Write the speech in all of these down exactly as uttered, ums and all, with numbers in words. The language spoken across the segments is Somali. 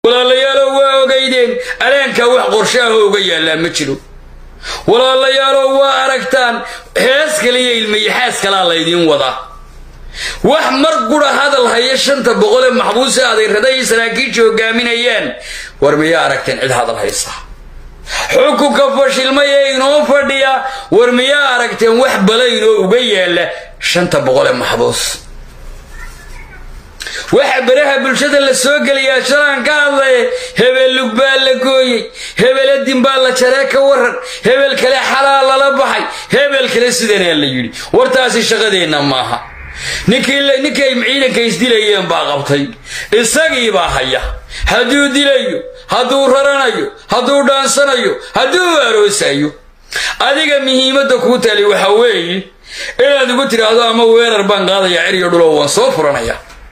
ولا لا يالو وقيدين ألانك وحقرشاه وقيا ما تشلو ولا لا يالو وأركتان حاسك لي المي حاسك لا الله يدين وضع وحمر قرى هذا الهيش أنت بقول محبوس هذا الرداي سراكيش وقامين أيان ورميا أركتان عد هذا الهيش صح حكو كفش المي إنه فرديا ورميا أركتان وحبلين وقيا شنت بقول محبوس وحبرها بالشدة للسوق اللي يا شران قاضي هبل لقبال لقوي هبل الدين بالا شراكة ورن هبل كلا حلال لبحي هبل كلا سيدنا اللي يجري ورتاسي شغدين ماها نكي نكي معينك يسدي لي باغبطي الساقي باهيا هدو ديليو هدو ررانيو هدو دانسانيو هدو اروسايو adiga muhiimada ku tali waxa weeye inaad ugu tiraahdo ama weerar baan qaadaya ciriyo dhulo waan soo furanaya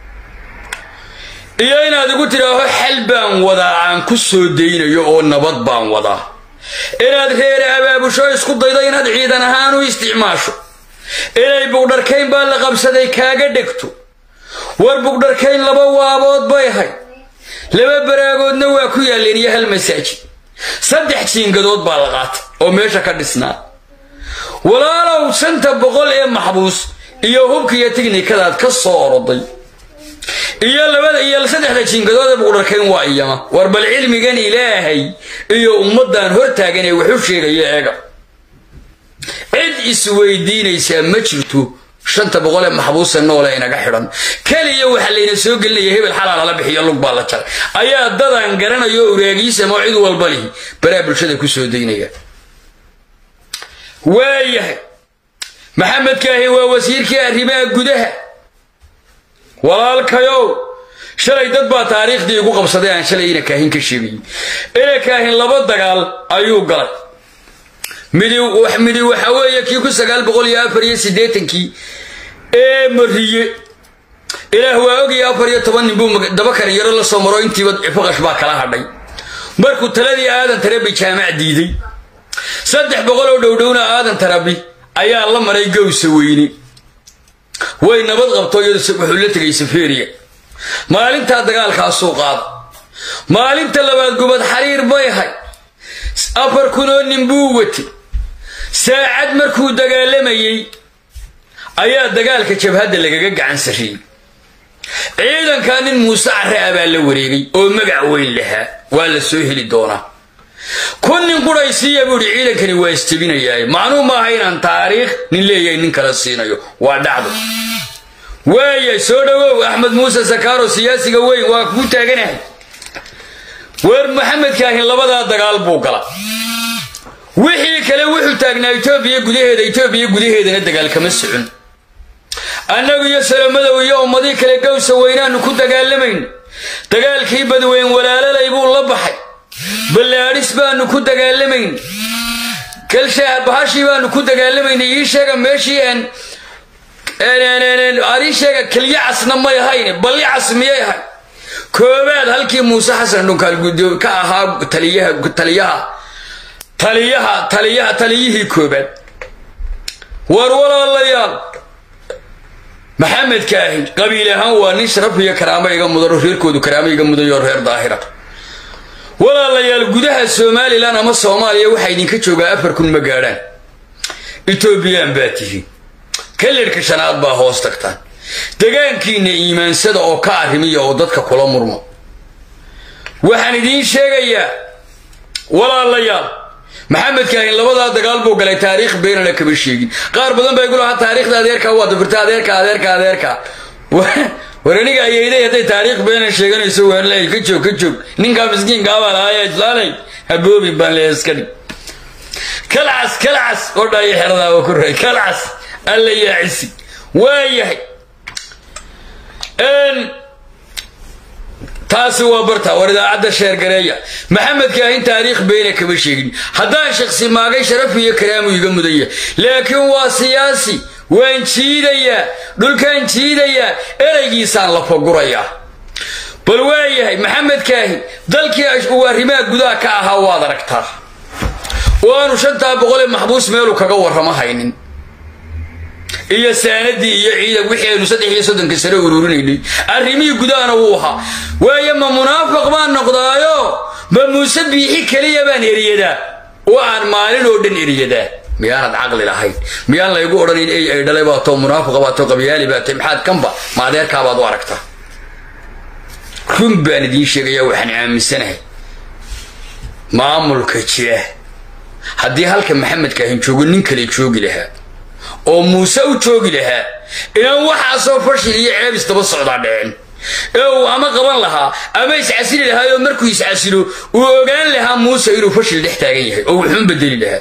iyo inaad ugu tiraahdo xal baan wadaa aan ku soo deynayo oo nabad baan wadaa inaad reer abaabusho isku daydo inaad ciidan ahaan u isticmaasho inay bugdharkayn baa la qabsaday kaaga dhigto war bugdharkayn laba waabood bay hay laba baraagoodna waa ku yaaleen iyo hal masaajid saddex jiingadood baa la qaatay oo meesha ka dhisnaa walaalow shanta boqol ee maxbuus iyo hubkiya tiknikadaad ka soo oroday iyo labada iyo saddexda jiingadood ee bugdharkayn waa iyama war bal cilmigan ilaahay iyo ummadan hortaagan ee wuxuu sheegay eega cid isweydiinaysa ma jirto shanta boqol ee maxbuus nool ee inaga xiran kaliya waxa leeyna soo gelinaya hebel xalaal la bixiyo lug baa la jaray ayaa dadan garanayo uraagiisa ma cid walba leh baraa bulshada ku soo deynaya waayahay maxamed kaahi waa wasiirkii arrimaha gudaha walaalkayow shalay dad baa taariikhdii ugu qabsaday aan shalay ina kaahin ka sheegay ina kaahin laba dagaal ayuu galay midi wax midi waxa weeye kii ku sagaal boqol iyo afar iyo siddeetan kii ee mariye ilaah waa og iyo afar iyo toban nin buu daba kar yaro la soo maro intii wad faqash baa kala hadhay markuu taladii aadan tarabi jaamac diiday saddex boqol oo dhowdhowna aadan tarabi ayaa la maray gowsa weyni way nabad qabto iyo wuxuu la tagay Safariya maalinta dagaalka soo qaad maalinta labaad gubad xariir bay hay afar kunoo nin buu watay saacad markuu dagaalamayay ayaa dagaalka jabhadda lagaga gacan sariyay ciidanka nin Muuse Carraab la wareegay oo magac weyn lahaa waa la soo heli doonaa kun nin quraysiya buu ciidankani waa istibinayaa macnuu ma haynan taariikh nin leeyahay nin kala siinayo waa dhacdo waaya soo dhawow Axmed Muuse Sakaro siyaasiga weyn waa ku taaganahay war Maxamed kaahin labada dagaal buu gala wixii kale wuxuu taagnaa Itoobiya gudaheeda Itoobiya gudaheedana dagaal kama socon annagu iyo salaamada iyo ummadii kale gowsa weynaan ku dagaalameyn dagaalkii badweyn walaalalay buu la baxay balaaris baan ku dagaalameyn kalsha bahashi baan ku dagaalameyn ii sheega meeshii aan aan ari sheega kaliya asna ma yahayn bal asmiyay hay koobaad halkii Muuse Xasan dhunkaal gudo ka ahaa taliyaha taliyaha taliyaha taliyaha taliyihii koobaad war walaalayaal maxamed kaahin qabiilahan waa nin sharaf iyo karaamo iga mudan reerkoodu karaamo iga mudan iyo reer daahira walaalayaal gudaha Soomaaliland ama Soomaaliya waxa idinka jooga afar kun ma gaaraan Itoobiyaan baatihi kalirka shanaad baa hoos tagtaan deegaankiina iimaansada oo ka arrimiyo oo dadka kula murmo waxaan idin sheegayaa walaalayaal maxamed kaahin labada dagaal buu galay taariikh been la kaba sheegin qaar badan bay gulaha taariikhda adeerka waa dafirta adeerka adeerka adeerka waraniga ayayday haday taariikh been sheeganayso waan leeyahay ka joog ka joog ninka miskiinka ah baa ay islaalay haboobi baan leeyahay kalcas kalcas oo dhaay xirada oo ku ray kalcas alla yaacisi waayahay ان taasi waa barta warida cadda sheer gareeya maxamed kaahin taariikh been ka sheegin hadaa shakhsi maagay sharaf iyo karaamo iga mudaya laakiin waa siyaasi waan jiidaya dhulkan jiidaya eraygiisaan la foguraya bal waayahay maxamed kaahin dalkii uu arrimaha gudaha ka ahaa waad aragtaa waanu shanta boqol ee maxbuus meel kaga warrama haynin iyo saanadii iyo ciidan wixii aynu saddex iyo soddon ka sare ururinayay arrimii gudaana uu ahaa waaya ma munaafiq baan noqdaa بموسى بيحي كليا بان إريدا وأن مالين ودن إريدا ميانad caqli lahayn miyaan la igu oran in ay dhalay baa too munaafiq baa too qabiyaali baa timxaad kanba ma adeerka baad u aragtaa kun baan idin sheegaya waxaan aaminsanahay maamulka jira haddii halka maxamed kaahin joogo nin kale joogi lahaa oo muuse u joogi lahaa inaan waxa soo fashil iyo ceeb istaba socdaa dheen ee ama qaban lahaa ama iscasili lahaa oo markuu iscasilo uu ogaan lahaa muuse inuu fashil dhex taagan yahay oo wuxuu bedeli lahaa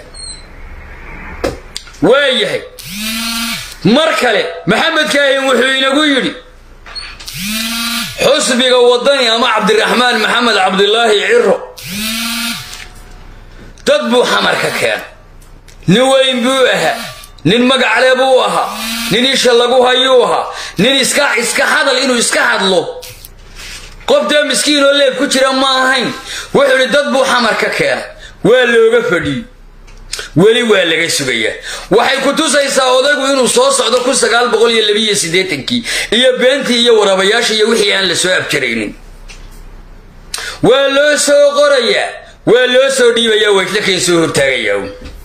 waayahay mar kale maxamed kaahin wuxuu inagu yiri xusbiga wadani ama cabdiraxmaan maxamed cabdillaahi ciro dad buu xamar ka keen nin weyn buu ahaa nin magacle buu ahaa nin isha lagu hayo ahaa nin iska iska hadal inuu iska hadlo qofta miskiin oo leeb ku jira ma ahayn wuxuu dad buu xamar ka keen waa looga fadhiyay weli waa laga sugayaa waxay ku tusaysaa odaygu inuu soo socdo ku sagaal boqol iyo laba iyo siddeetan iyo beentii iyo warabayaasha iyo wixii aan la soo abjaraynin waa loo soo qorayaa waa loo soo dhiibayaa wayfla keen soo hortaagayaa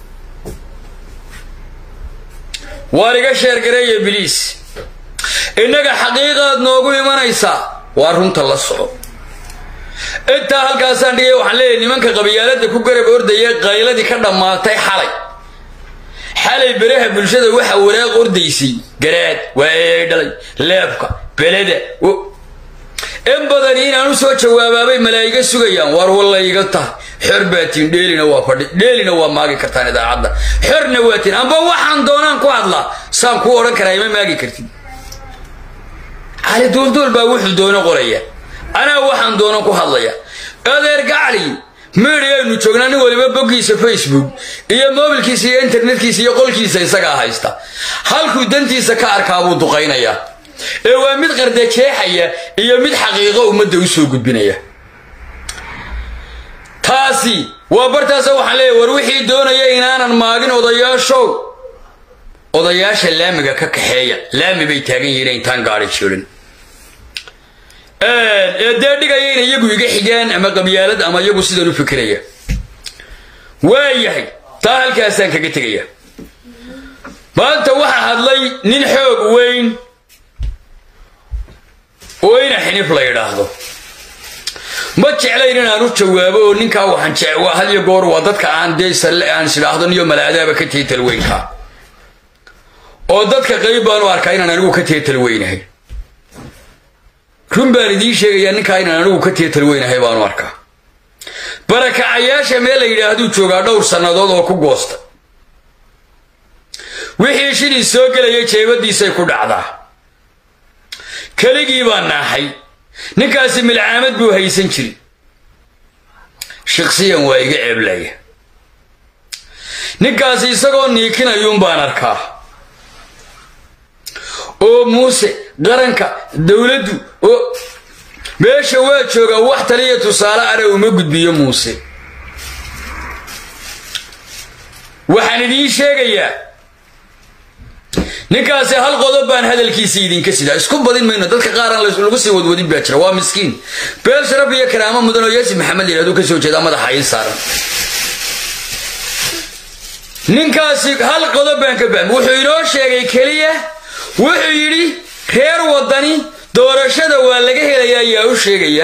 waariga sheergareeya biliis innaga xaqiiqaad noogu imanaysaa waa runta la soco inta halkaasaan dhigay waxaan leeyahay nimanka qabiyaalada ku garab ordayay qayladii ka dhamaatay xalay xalay baraha bulshada waxa waraaq ordaysay garaad waa ay dhalay leebka belada in badan inaan u soo jawaabaabay malaayiga sugayaan war wallahi iga tahay xor baatiin dheelina waa fadhi dheelina waa maagi kartaan idaacadda xorna waatiin amba waxaan doonaan ku hadlaa saan ku oran karaa ma maagi kartid cali duulduul baa wuxuu doono qoraya أنا waxaan doonan ku hadlaya adeer gacli meedaynu joognaa waliba boggiisa Facebook iyo mobilkiisa iyo internetkiisa iyo qolkiisa isaga haysta halku dantiisa ka arkaa buu duqeynaya ee waa mid qardajeexaya iyo mid xaqiiqo umada u soo gudbinaya taasi waa bartaas waxaan leeyahay war wixii doonaya inaanan maagin odayaasho odayaasha laamiga ka kaxeeya laami bay taagan yihiin intaan gaari jirin ee deedhigaya in iyagu iga xigaan ama qabyaalad ama iyagu sidaan u fikiraya waayahay taa halkaasaan kaga tegaya maanta waxaa hadlay nin xoog weyn oo ina xinif la yidhaahdo ma jeclayn inaan u jawaabo oo ninkaa waxaan jecwaa hal iyo goor waa dadka aan deysal aan sidhaahdo niyo malaadaaba ka tiital weynka oo dadka qayb baan u arkaa inaan anigu ka tiital weynahay run baan idiin sheegayaa ninkaa inaan anigu ka tiital weynahay baan u arkaa barakacayaasha meel la yidhaahduu joogaa dhowr sannadood oo ku goosta wixii shilin soo gelaya jeebadiisay ku dhacdaa keligii baa naaxay ninkaasi milcaamad buu haysan jiray shakhsiyan waa iga ceeblaya ninkaasi isagoo niikinayuun baan arkaa oo muuse qaranka dawladdu oo meesha waa jooga wax taliya tusaale ara uma gudbiyo muuse waxaan idiin sheegayaa ninkaasi hal qodob baan hadalkiisa idinka sidaa isku badin mayno dadka qaar aan lagu sii wadwadin baa jira waa miskiin beel sharaf iyo karaamo mudan oo yaasi maxamed yiraahdo ka soo jeeda madaxa ay saaran ninkaasi hal qodob baan ka baan wuxuu inoo sheegay kaliya wuxuu yiri reer wadani doorashada waa laga helayaa yaa u sheegaya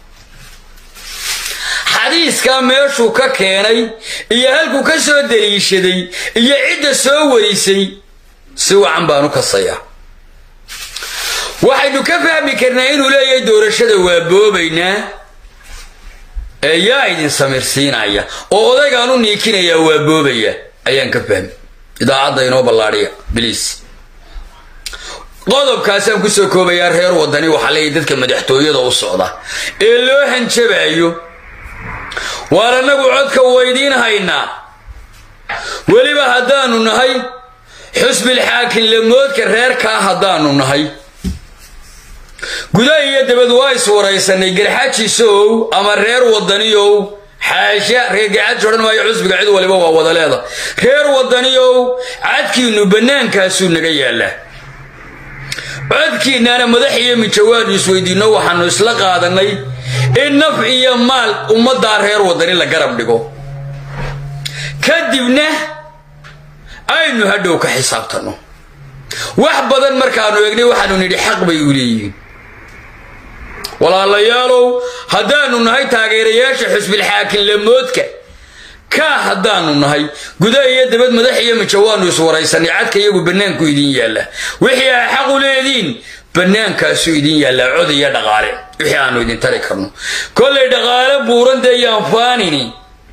xadiiska meeshu ka keenay iyo halku ka soo daliishaday iyo cidda soo warisay si wacan baan u kasaya waxaynu ka fahmi karnaa inuu leeyahay doorashada waa boobaynaa ee yaa idin samirsiinaya oo odaygaan u niikinaya waa boobaya ayaan ka fahmi idaacadda inoo ballaadhiya biliis qodobkaasaan ku soo koobayaa reer wadani waxaa leeyahay dadka madaxtooyada u socda ee loo hanjabayo waar annagu codka weydiin haynaa weliba haddaanu nahay xusbil xaakin lamoodka reerkaa haddaanu nahay gudaha iyo dabad waa iswaraysanay garxaajiisow ama reer wadaniyow xaasha reer gacad odhan maayo xusbiga cid waliba waa wada leeda reer wadaniyow cadkiinu bannaankaasuu naga yaallaa codkiinana madax iyo mijawaad isweydiino waxaanu isla qaadanay in naf iyo maal ummadda reer wadani la garab dhigo kadibna aynu hadhow ka xisaabtano wax badan markaanu eegnay waxaanu nidhi xaq bay u leeyihiin walaalayaalow haddaanu nahay taageerayaasha xisbil xaakin lamoodka ka haddaanu nahay gudaha iyo dibad madax iyo majawaanu is waraysanay cadka iyagu bannaanku idin yaalla wixii ay xaq u leediin bannaankaasu idin yaalla cod iyo dhaqaale wixii aanu idin tari karno kollay dhaqaale buuran dee yaan faanini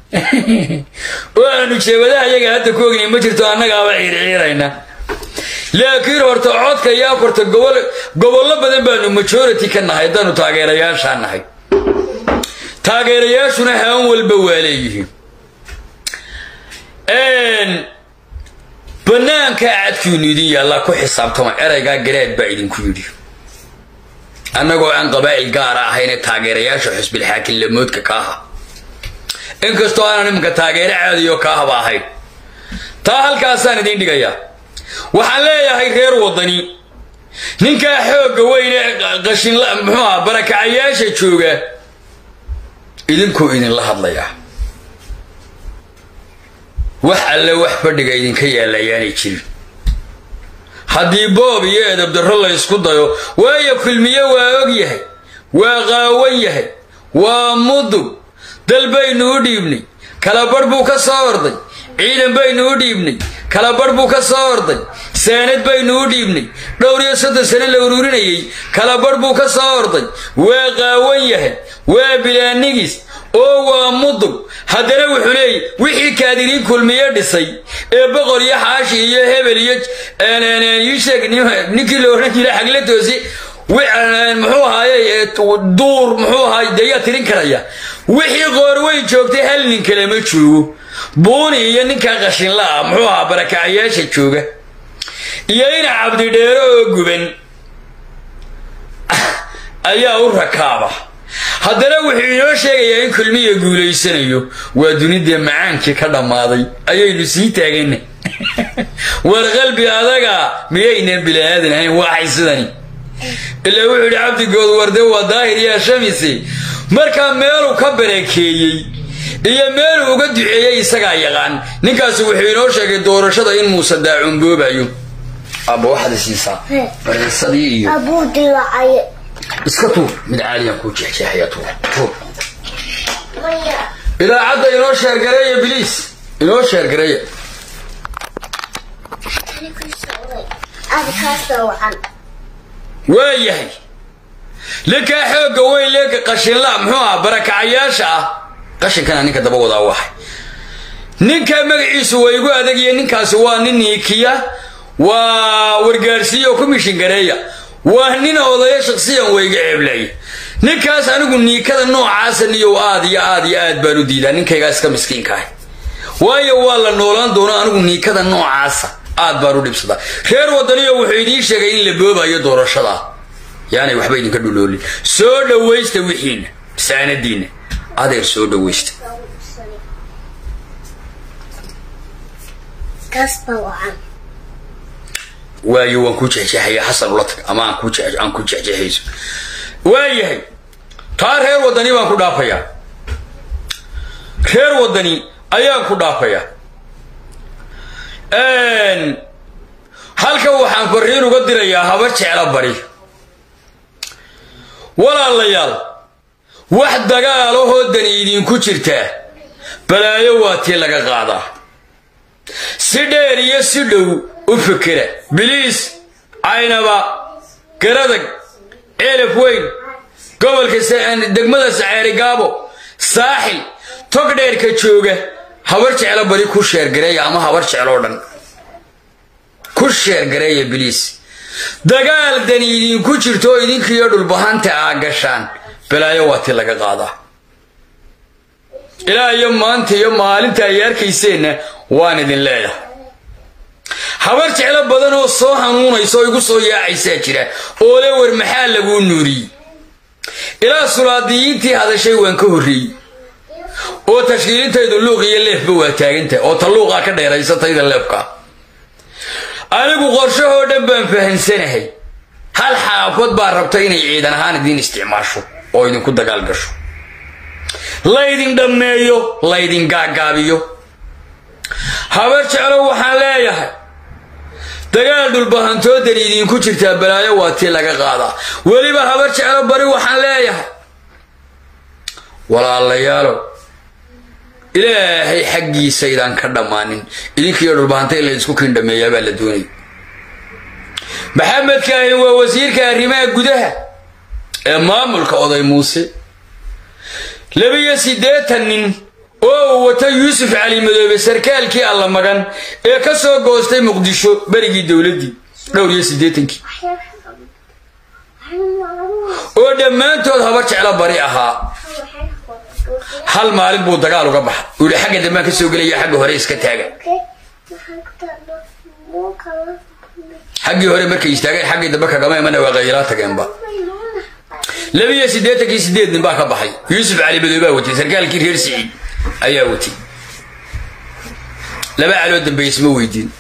waanu jeebadaha iyaga hadda ku ognay ma jirto annagaaba ciirciirayna laakiin horta codka iyo afarta gobol gobollo badan baanu majority ka nahay haddaanu taageerayaashaa nahay taageerayaashuna haan walba waa leeyihiin bannaanka cadkiinu idin yaallaa ku xisaabtama eraygaa garaad baa idinku yidhi annagoo aan qabaa'il gaara ahayne taageerayaasha xisbil xaakin lamoodka ka aha inkastoo aanan iminka taageere caadiyo ka ahba ahayn taa halkaasaan idiin dhigayaa waxaan leeyahay reer wadani ninkaa xoogga weyne qashin muxuu aha barakacayaasha jooga idinkuu idinla hadlayaa wax alle wax fadhiga idinka yaalayaanay jirin haddii boob iyo edabdarro la ysku dayo waayo kulmiye waa og yahay waa qaawan yahay waa mudug dal baynu u dhiibnay kala badh buu ka soo orday ciidan baynu u dhiibnay kala badh buu ka soo orday saanad baynu u dhiibnay dhowr iyo soddon sano la ururinayay kala badh buu ka soo orday waa qaawan yahay waa bilaanigis oo waa mudug haddana wuxuu leeyahy wixii kaadiriin kulmiye dhisay ee boqor iyo xaashi iyo hebel iyo iisheeg ninkii la odhan jiray xagle toosi muxuu ahaayey duur muxuu ahaay deeyaa tirin karaya wixii qoorweyn joogtay hal nin kale ma joogo buuni iyo ninkaa qashinla ah muxuu ahaa barakacayaasha jooga iyo ina cabdidheero oo guban ayaa u rakaaba haddana wuxuu inoo sheegayaa in kulmiya guulaysanayo waa dunidee macaankii ka dhammaaday ayaynu sii taagana war qalbi adaga miyaynan bilaadan ahayn waxay sidani ilaa wuxuu yidhi cabdigood warde waa daahir yaa shamise markaa meeluu ka barakeeyey iyo meeluu uga duceeyey isagaa yaqaan ninkaasi wuxuu inoo sheegay doorashada in muuse daacunboobayo abba waxaad isiisaa bareesadii iyo abuu dilaacaye iska tuur mid caaliyan kuu jeexjeexaya tuur tuur idaacadda inoo sheergareeya biliis inoo sheergareeya waa yahay ninkaa xoogga weyn leega qashinla muxuu ah barakacayaasha ah qashinkana ninka daba wadaa waxay ninkaa magaciisu waa igu adagiya ninkaasi waa nin niikiya waa wargaarsiiyo komishin gareeya waa nin odaya shakhsiyan wayga ceeblaya ninkaas anigu niikada noocaasa niyow aad iyo aad iyo aad baan u diidaa ninkaygaa iska miskiinka ah waayo waa la noolaan doono anigu niikada noocaasa aad baan u dhibsadaa reer wadaniyo wuxuu idiin sheegay in la boobayo doorashada yaanay waxba idinka dhuloolin soo dhawaysta wixiina saanadiina adeer soo dhawaysta waayo waan ku jeexjeexaya xasan ula tag ama aan ku jeex aan ku jeexjeexayso waayahay taa reer wadani baan ku dhaafayaa reer wadani ayaan ku dhaafayaa halka waxaan fariin uga dirayaa habar jecla bari walaalayaal wax dagaalahoo dani idinku jirtaa balaayo waa tii laga qaadaa si dheer iyo si dhow u fikira biliis caynaba garadag ceelaf weyn gobolka degmada saceeri gaabo saaxil tog dheerka jooga habar jecla bari ku sheergareeya ama habar jecloo dhan ku sheergareeya biliis dagaal dani idinku jirto oo idinkiiyo dhulbahanta aa gashaan balaayo waa tii laga qaadaa ilaa iyo maanta iyo maalinta ay arkayseenna waan idin leeyahay habar jeclo badan oo soo hanuunaysa oo igu soo yaacaysaa jira oo le war maxaa laguu nuuriyey ilaa sulaadiyiintii hadashay waan ka horreeyey oo tashkiilintaydu luuq iyo leefba waa taagantahay oo talluuqaa ka dheeraysatayda leefka anigu qorshahoo dhan baan fahansanahay hal xaafad baa rabta inay ciidan ahaan idiin isticmaasho oo idinku dagaal gasho laydin dhammeeyo laydin gaagaabiyo habar jeclo waxaan leeyahay dagaal dhulbahantoodan idinku jirtaa balaayo waa tii laga qaadaa weliba habar jeclo bari waxaan leeyahay walaalayaalo ilaahay xaggiisa idaan ka dhammaanin idinkiiyo dhulbahantay la isku kindhameeyaa baa la doonay maxamed kaahin waa wasiirka arrimaha gudaha ee maamulka oday muuse labiyo siddeetan nin oo wata yuusuf cali madoobe sarkaalkii alla magan ee ka soo goostay muqdisho berigii dowladdii dhowr iyo siddeetankii oo dhammaantood habar jeclo bari ahaa hal maalin buu dagaal uga baxay uu yidhi xagga dambaan ka soo gelaya xagga hore iska taaga xaggii hore markay istaageen xaggii dambe kagama imana waa qaylaa tageenba labiyo siddeetankii siddeed nin baa ka baxay yuusuf cali madoobe baa watay sarkaalkii reer siciid ayaa watay laba caloo dambe isma weydiin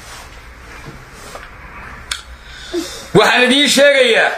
waxaan idiin sheegayaa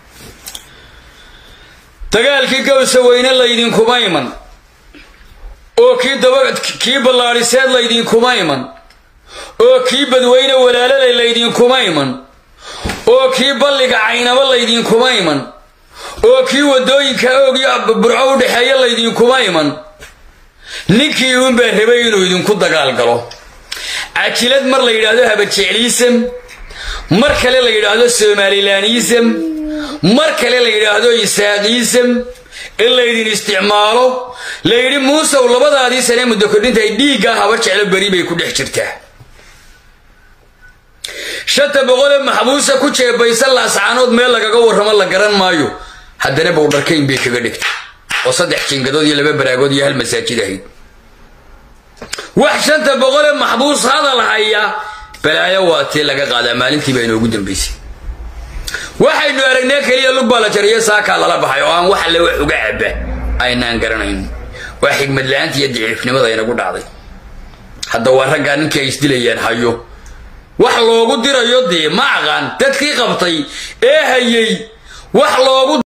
dagaalkii gawsa weyne laydinkuma iman oo kii daba kii ballaadhiseed laydinkuma iman oo kii badweyne walaalalay laydinkuma iman oo kii balliga caynaba laydinkuma iman oo kii waddooyinka oog iyo burco u dhexeeya laydinkuma iman ninkii uun baa rabay inuu idinku dagaal galo cajilad mar la yidhaahdo habadjecliisam mar kale la yidhaahdo somalilanism mar kale la yidhaahdo isaaqiisam in laydin isticmaalo la yidhi muusow labadaadii sane muddo kordhinta ay dhiiggaa habar jeclo beri bay ku dhex jirtaa shanta boqolee maxbuusa ku jeebaysan laascaanood meel lagaga warramo la garan maayo haddana bowdharkayn bay kaga dhigtay oo saddex jingadood iyo laba baraagood iyo hal masaajid ahayd wax shanta boqolee maxbuus hadal haya balaayo waa tii laga qaadaa maalintii baa inoogu dambaysay waxaynu aragnay kaliya lug baa la jariyo saakaa lala baxay oo aan wax alle wax uga cabba aynaan garanayn waa xigmad la'aanta iyo daciifnimada inagu dhacday hadda waa raggaa ninkii ay isdilayaan hayo wax loogu dirayo dee ma aqaan dadkii qabtay ee hayay wax loogu